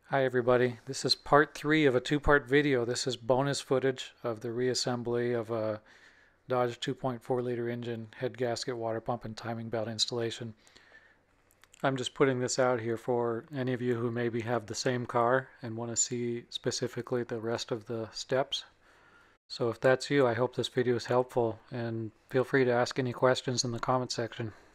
Hi everybody, this is part 3 of a two-part video. This is bonus footage of the reassembly of a Dodge 2.4 liter engine, head gasket, water pump, and timing belt installation. I'm just putting this out here for any of you who maybe have the same car and want to see specifically the rest of the steps. So if that's you, I hope this video is helpful, and feel free to ask any questions in the comment section.